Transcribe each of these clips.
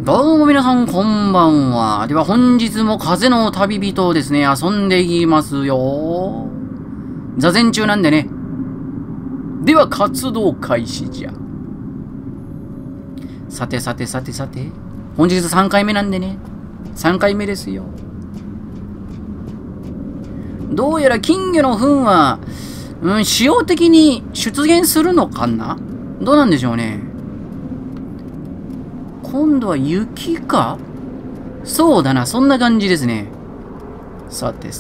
どうも皆さんこんばんは。では本日も風の旅人をですね、遊んでいきますよ。座禅中なんでね。では活動開始じゃ。さて。本日3回目なんでね。3回目ですよ。どうやら金魚の糞は、使用的に出現するのかな？どうなんでしょうね。今度は雪か？そうだな、そんな感じですね。さて。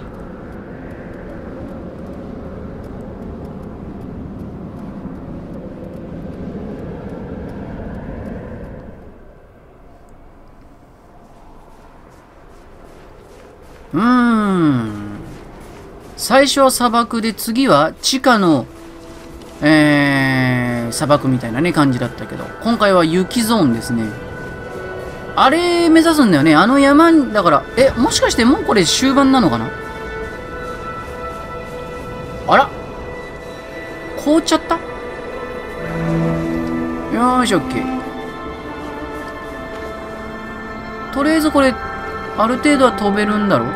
最初は砂漠で、次は地下の、砂漠みたいなね、感じだったけど、今回は雪ゾーンですね。あれ目指すんだよね。あの山だから、もしかしてもうこれ終盤なのかな？あら？凍っちゃった？よーし、オッケー。とりあえずこれ、ある程度は飛べるんだろ？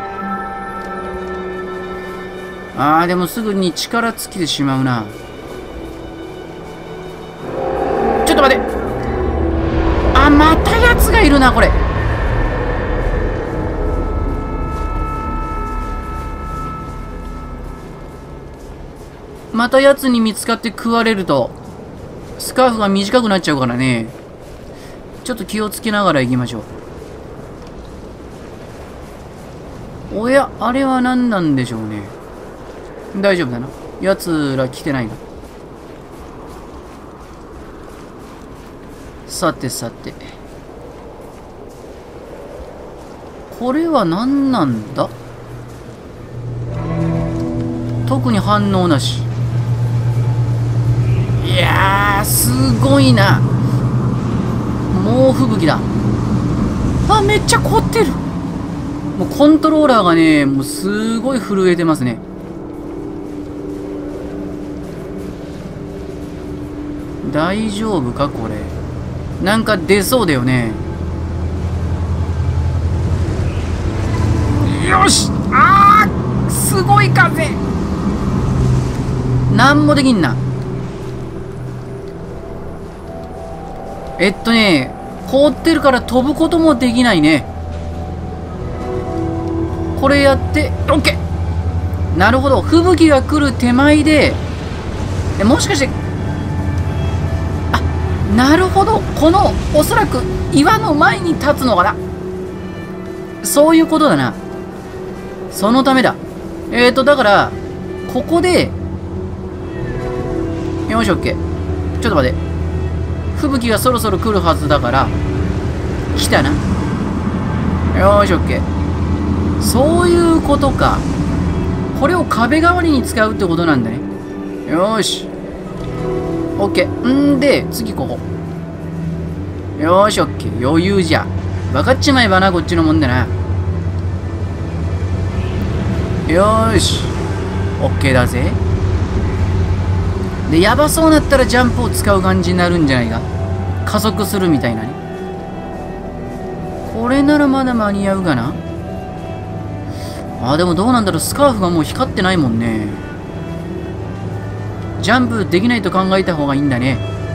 でもすぐに力尽きてしまうな。ちょっと待って。またやつがいるな、これ。またやつに見つかって食われると、スカーフが短くなっちゃうからね。ちょっと気をつけながら行きましょう。おや、あれは何なんでしょうね。大丈夫だな。やつら来てないな。さて。これは何なんだ？特に反応なし。いやー、すごいな。猛吹雪だ。めっちゃ凍ってる。もうコントローラーがね、もうすごい震えてますね。大丈夫かこれ。なんか出そうだよね。よし！すごい風！なんもできんな。凍ってるから飛ぶこともできないね。これやって、オッケー！なるほど。吹雪が来る手前で、もしかして、なるほど。この、おそらく岩の前に立つのかな。そういうことだな。そのためだ。だから、ここで、よし、オッケー。ちょっと待って。吹雪がそろそろ来るはずだから、来たな。よし、オッケー。そういうことか。これを壁代わりに使うってことなんだね。よし。オッケー。で、次ここ。よーし、オッケー。余裕じゃ。分かっちまえばな、こっちのもんだな。よーし。オッケーだぜ。で、やばそうなったらジャンプを使う感じになるんじゃないか。加速するみたいなね。これならまだ間に合うかな。でもどうなんだろう。スカーフがもう光ってないもんね。ジャンプできないと考えた方がいいんだね。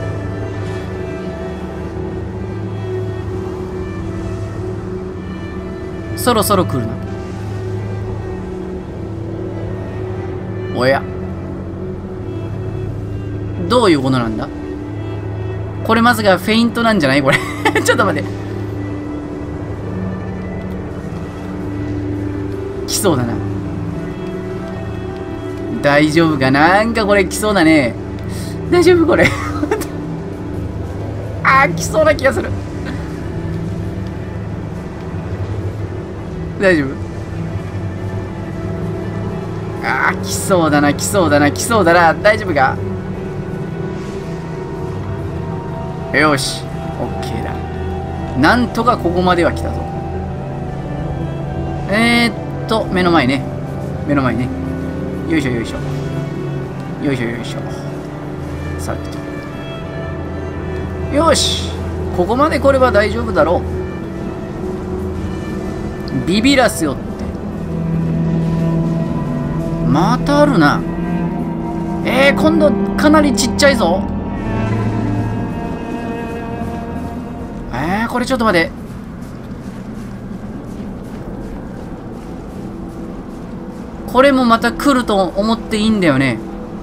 そろそろ来るな。おや。どういうことなんだ？これまずがフェイントなんじゃないこれ。ちょっと待って。来そうだな。大丈夫かな？なんかこれ来そうだね。大丈夫これ。来そうな気がする。大丈夫？来そうだな。大丈夫か？よし。オッケーだ。なんとかここまでは来たぞ。目の前ね。よいしょ。さてと。よし。ここまで来れば大丈夫だろう。 ビビらすよって。またあるな。今度かなりちっちゃいぞ。これちょっと待って。これもまた来ると思っていいんだよね。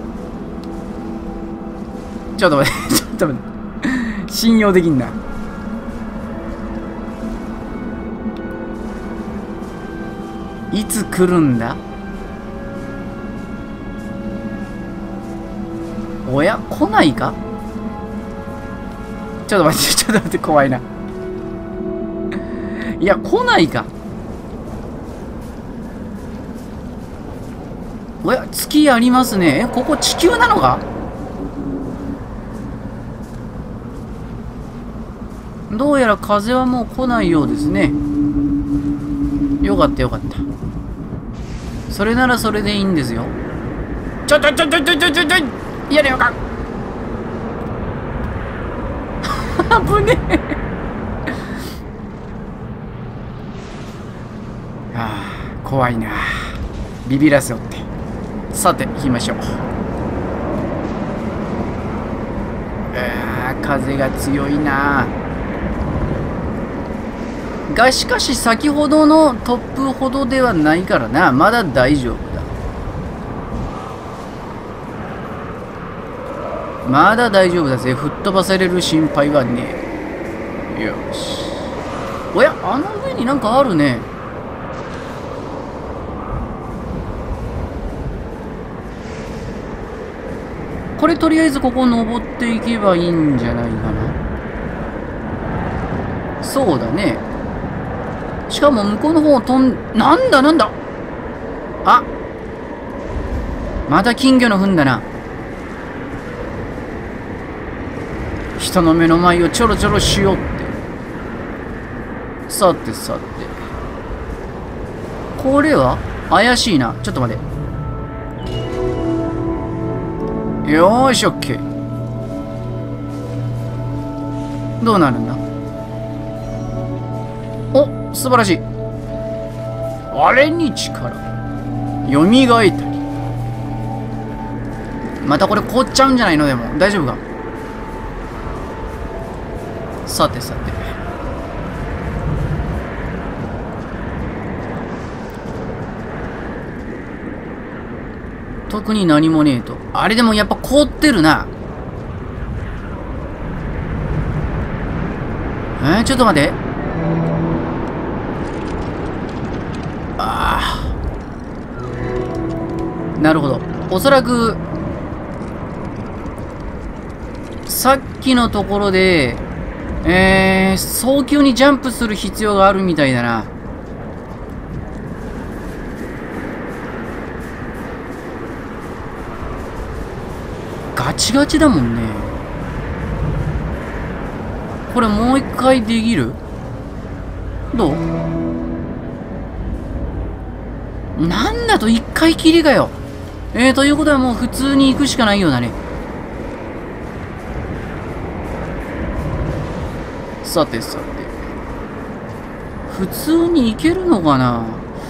ちょっと待って、ちょっと待って。信用できんな。いつ来るんだ？おや、来ないか？ちょっと待って、ちょっと待って、怖いな。いや、来ないか。おや、月ありますね。ここ地球なのか？どうやら風はもう来ないようですね。よかったよかった。それならそれでいいんですよ。ちょいやれよか。危ねえ。怖いな。ビビらせよって。さて行きましょう。風が強いな。がしかし先ほどの突風ほどではないからな。まだ大丈夫だ。まだ大丈夫だぜ。吹っ飛ばされる心配はねえ。よし。おや、あの上になんかあるね。これとりあえずここ登っていけばいいんじゃないかな。そうだね。しかも向こうの方をなんだ。あ、また金魚の糞だな。人の目の前をちょろちょろしようって。さてさて、これは怪しいな。ちょっと待て。よーし、オッケー。どうなるんだ？お、素晴らしい。あれに力。よみがえったり。またこれ凍っちゃうんじゃないの？でも大丈夫か？さてさて。特に何もねえと。あれでもやっぱ凍ってるな。ちょっと待って。なるほど。おそらくさっきのところで早急にジャンプする必要があるみたいだな。ガチガチだもんね。これもう一回できる？どう？なんだと一回きりかよ。ということはもう普通に行くしかないようだね。さてさて。普通に行けるのかな？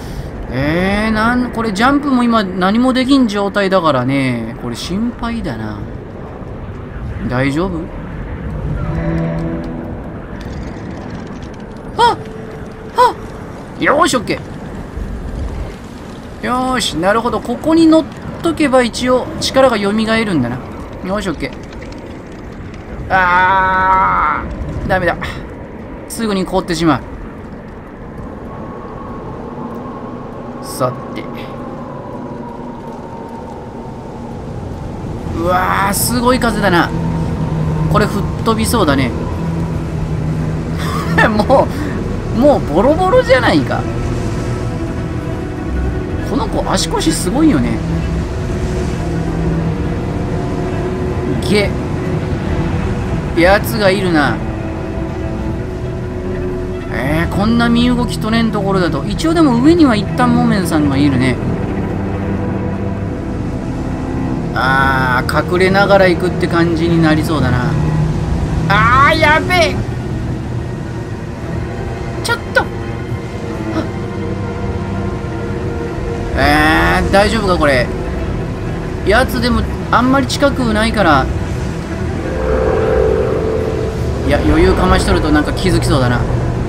これジャンプも今何もできん状態だからね。これ心配だな。大丈夫？よーし、オッケー。よーし、なるほど。ここに乗っとけば一応力が蘇るんだな。よーし、オッケー。ダメだ。すぐに凍ってしまう。さて。うわー、すごい風だな。これ吹っ飛びそうだね。もうボロボロじゃないか。この子足腰すごいよね。やつがいるな。こんな身動き取れんところだと。一応でも上には一旦モメンさんがいるね。隠れながら行くって感じになりそうだな。やべえ。ちょっと大丈夫かこれ。やつでもあんまり近くないから。いや、余裕かましとるとなんか気づきそうだな。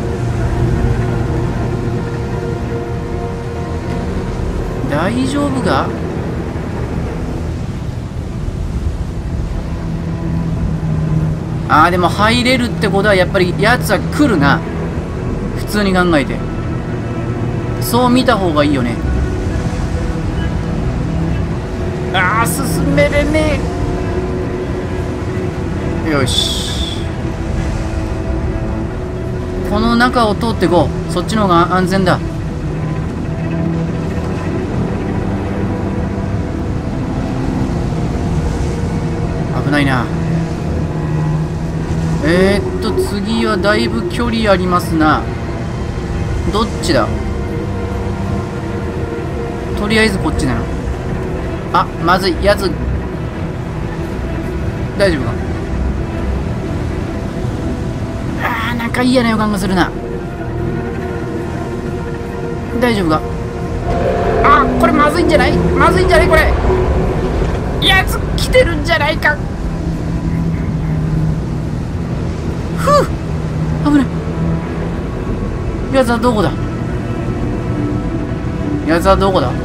大丈夫か。でも入れるってことはやっぱりやつは来るな。普通に考えてそう見た方がいいよね。進めれねえ。よし、この中を通ってこう。そっちの方が安全だ。危ないな。次はだいぶ距離ありますな。どっちだ。とりあえずこっちだな。まずい。やつ大丈夫か。なんか嫌な予感がするな。大丈夫か。これまずいんじゃない。まずいんじゃないこれ。やつ来てるんじゃないか。危ない。やつはどこだ。やつはどこだ。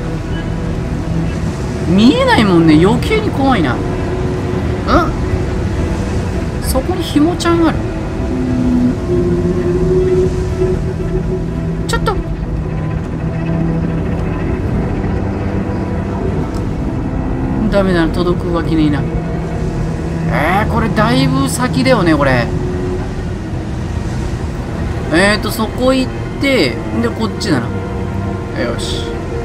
見えないもんね。余計に怖いな。そこにひもちゃんある。ちょっとダメだな。届くわけねえな。これだいぶ先だよねこれ。そこ行ってでこっちだな。よし。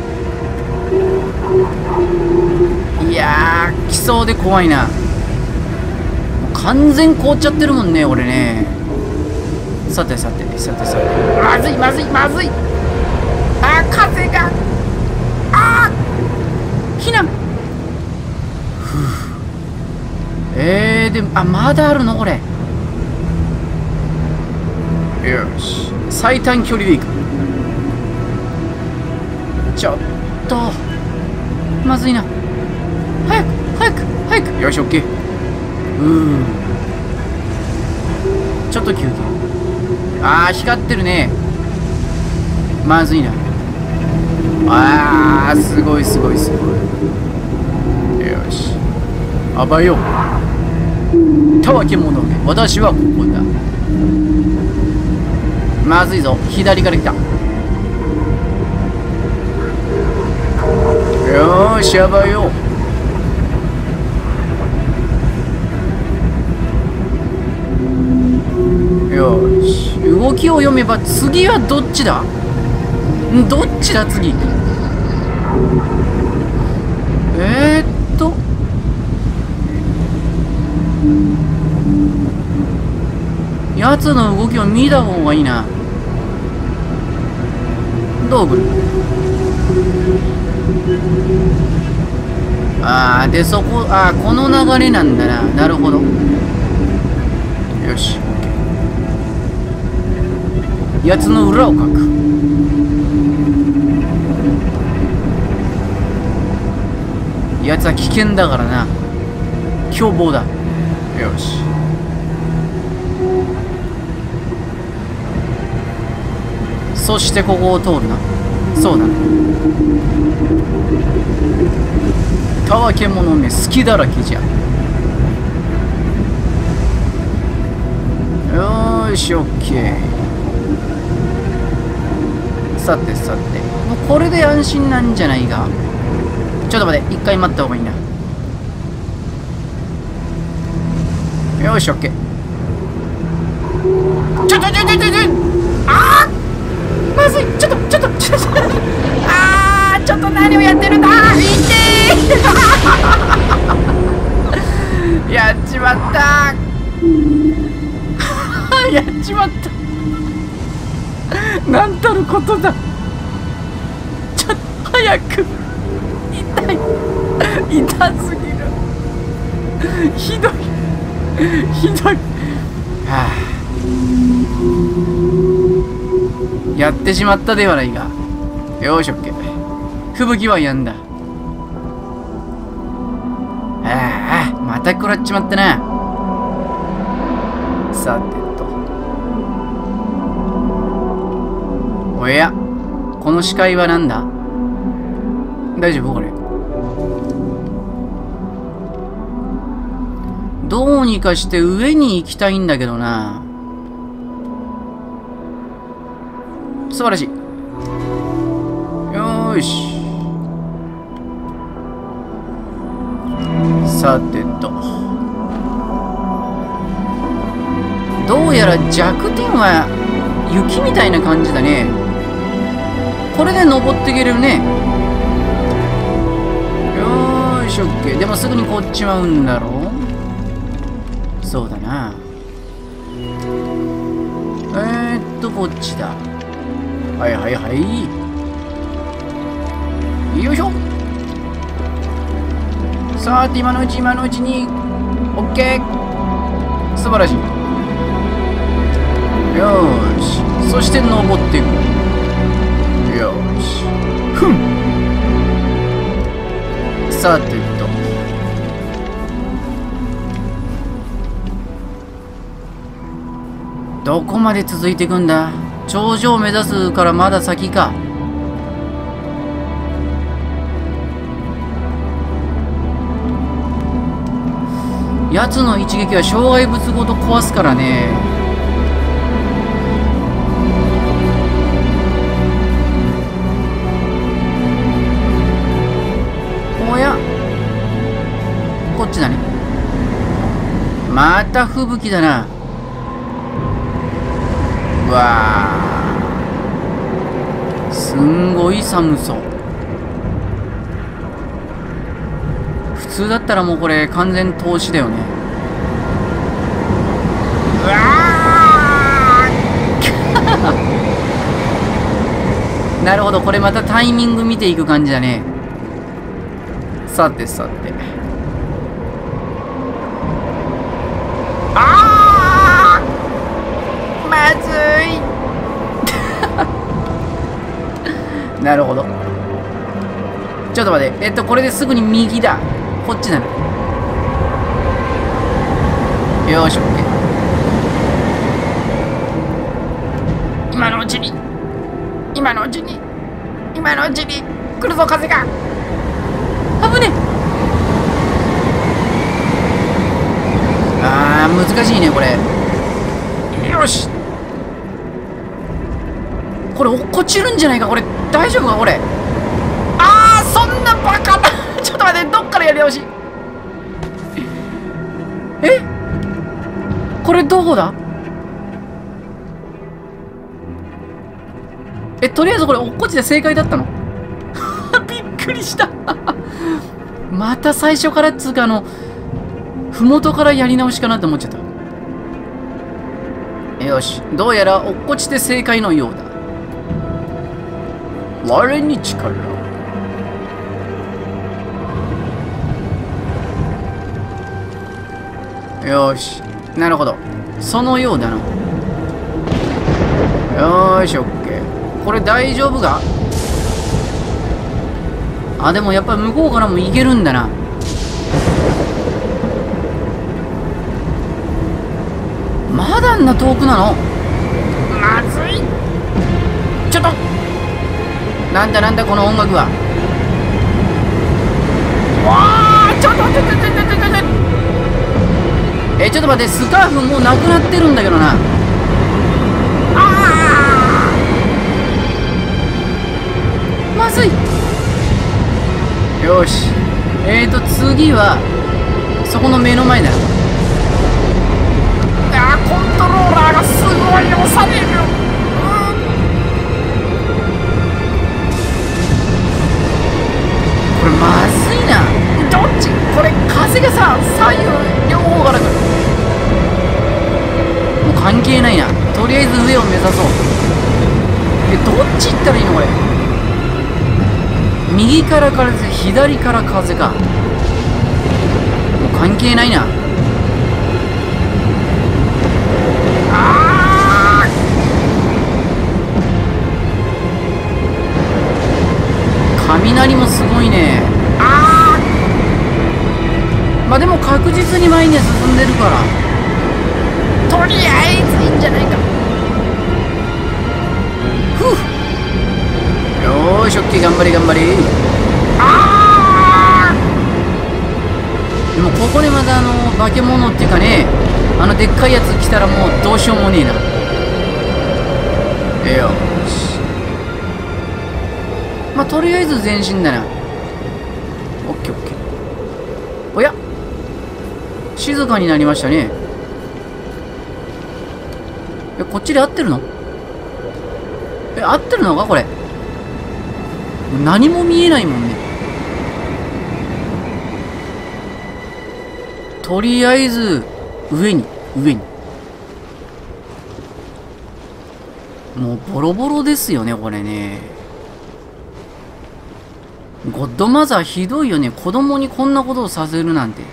いやー、来そうで怖いな。完全凍っちゃってるもんね俺ね。さてさてさてさて。まずいまずいまずい。風が。避難。でまだあるのこれ。よし、最短距離でいく。ちょっとまずいな。早く早く早く。よし、オッケー。ちょっと休憩。光ってるね。まずいな。すごいすごいすごい。よし、あばよ。たわけ者め、私はここだ。まずいぞ。左から来た。よーし、あばよ。よし、動きを読めば次はどっちだ。どっちだ次。やつの動きを見た方がいいな。どう来る。でそここの流れなんだな。なるほど。よし、やつの裏をかく。やつは危険だからな。凶暴だ。よし、そしてここを通るな。そうだな。たわけ者め好きだらけじゃ。よーし、オッケー。さてさて、もうこれで安心なんじゃないか。ちょっと待って、一回待った方がいいな。よし、オッケー。ちょまずい。ちょっとちょっと何をやってるんだ。いてーやっちまったやっちまった。なんたることだ。ちょっと早く。痛い。痛すぎる。ひどいひどい。やってしまったではないか。よし、オッケー。 吹雪は止んだ。ああ、また食らっちまったな。さてと。おや、この視界はなんだ？大丈夫これ。どうにかして上に行きたいんだけどな。素晴らしい。よーし。さてと。どうやら弱点は雪みたいな感じだね。これで登っていけるね。よーし、オッケー。でもすぐにこっちはうんだろう。そうだな。こっちだ。はいはいはい。よいしょ。さて、今のうちに。オッケー。素晴らしい。よーし。そして登っていく。よーし。ふん。さてと。どこまで続いていくんだ？頂上を目指すからまだ先か。奴の一撃は障害物ごと壊すからね。おや、こっちだね。また吹雪だな。わあ、すんごい寒そう。普通だったらもうこれ完全投資だよね。うわーなるほど、これまたタイミング見ていく感じだね。さてさて。まずいなるほど。ちょっと待って。これですぐに右だ。こっちだな。よーし、オッケー。今のうちに来るぞ、風が。危ね。あー、難しいね、これ。よし。これ落っこちるんじゃないか。これ大丈夫かこれ。あー、そんなバカなちょっと待って、どっからやり直し。これどこだ。とりあえずこれ落っこちて正解だったのびっくりしたまた最初からっつうか麓からやり直しかなって思っちゃった。よし、どうやら落っこちて正解のようだ。我に力。よし、なるほど、そのようだな。よーし、オッケー。これ大丈夫か。あ、でもやっぱ向こうからも行けるんだな。まだあんな遠くなの。まずい。ちょっとなんだこの音楽は。わー、ちょっと待って、ちょっと待って、スカーフもうなくなってるんだけどな。あー、まずい。よし、次はそこの目の前だ。あー、コントローラーがすごい押される。これまずいな。どっちこれ、風がさ、左右両方から来る。もう関係ないな。とりあえず上を目指そう。どっち行ったらいいのこれ。右から風、左から風か。もう関係ないな。雷れるから。とりあえずいいんじゃないか。ふう。よーし、オッケー、頑張れ頑張れ。でもここでまた化け物っていうかね、でっかいやつ来たらもうどうしようもねえな。よし。まあとりあえず前進だな。オッケーオッケー。おや、静かになりましたね。こっちで合ってるの？合ってるのかこれ。何も見えないもんね。とりあえず上にもうボロボロですよねこれね。ゴッドマザーひどいよね。子供にこんなことをさせるなんて。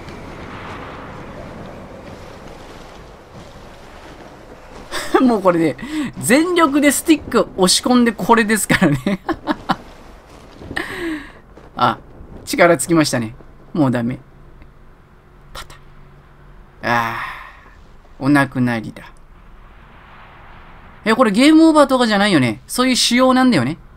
もうこれね、全力でスティック押し込んでこれですからね。あ、力尽きましたね。もうダメ。パタ。ああ、お亡くなりだ。これゲームオーバーとかじゃないよね。そういう仕様なんだよね。